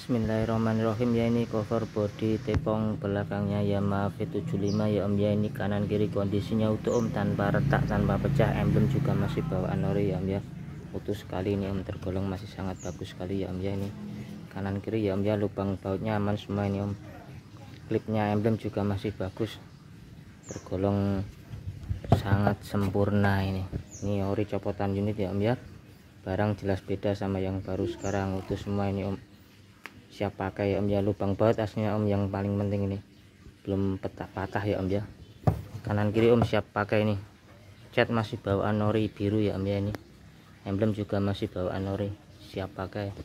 Bismillahirrahmanirrahim. Ya, ini cover body tepong belakangnya Yamaha V75 ya om ya. Ini kanan kiri kondisinya utuh om, tanpa retak, tanpa pecah. Emblem juga masih bawaan ori ya om ya, utuh sekali ini om, tergolong masih sangat bagus sekali ya om ya. Ini kanan kiri ya om ya, lubang bautnya aman semua ini om. Klipnya emblem juga masih bagus, tergolong sangat sempurna. Ini ori copotan unit ya om ya. Barang jelas beda sama yang baru sekarang, utuh semua ini om, siap pakai ya om ya. Lubang baut aslinya om yang paling penting ini, belum patah ya om ya. Kanan kiri om siap pakai ini. Cat masih bawaan ori biru ya om ya. Ini emblem juga masih bawaan ori, siap pakai.